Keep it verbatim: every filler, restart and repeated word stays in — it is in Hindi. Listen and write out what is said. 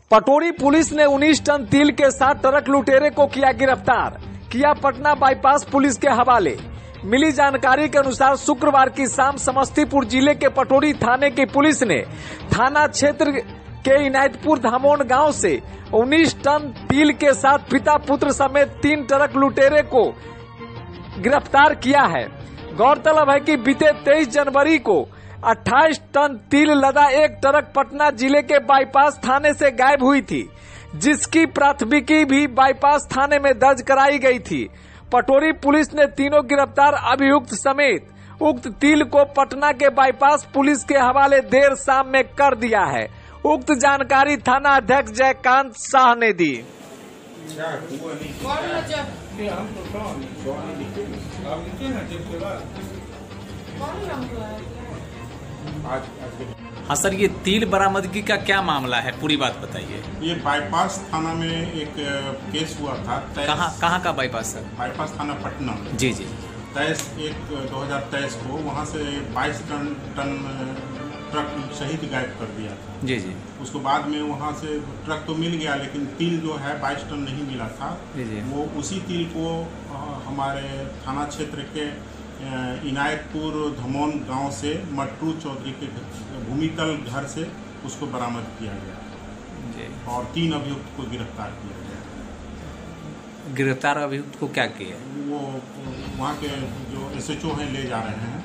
पटोरी पुलिस ने उन्नीस टन तिल के साथ ट्रक लुटेरे को किया गिरफ्तार, किया पटना बाईपास पुलिस के हवाले। मिली जानकारी के अनुसार शुक्रवार की शाम समस्तीपुर जिले के पटोरी थाने की पुलिस ने थाना क्षेत्र के इनायतपुर धामोन गांव से उन्नीस टन तिल के साथ पिता पुत्र समेत तीन ट्रक लुटेरे को गिरफ्तार किया है। गौरतलब है कि बीते तेईस जनवरी को अट्ठाईस टन तिल लदा एक ट्रक पटना जिले के बाईपास थाने से गायब हुई थी, जिसकी प्राथमिकी भी बाईपास थाने में दर्ज कराई गई थी। पटोरी पुलिस ने तीनों गिरफ्तार अभियुक्त समेत उक्त तिल को पटना के बाईपास पुलिस के हवाले देर शाम में कर दिया है। उक्त जानकारी थाना अध्यक्ष जयकांत शाह ने दी। हाँ सर, ये तिल बरामदगी का क्या मामला है, पूरी बात बताइए। ये बाईपास थाना में एक केस हुआ था। कहाँ कहाँ का बाईपास सर? बाईपास थाना पटना। जी जी। तेईस एक दो हजार तेईस को वहाँ से बाईस टन टन ट्रक सहित गायब कर दिया था। जी जी। उसके बाद में वहाँ से ट्रक तो मिल गया, लेकिन तिल जो है बाईस टन नहीं मिला था। जी जी। वो उसी तिल को हमारे थाना क्षेत्र के इनायतपुर धमोन गांव से मट्टू चौधरी के भूमितल घर से उसको बरामद किया गया जी। और तीन अभियुक्त को गिरफ्तार किया गया। गिरफ्तार अभियुक्त को क्या किया? वो वहाँ के जो एस एच ओ हैं ले जा रहे हैं।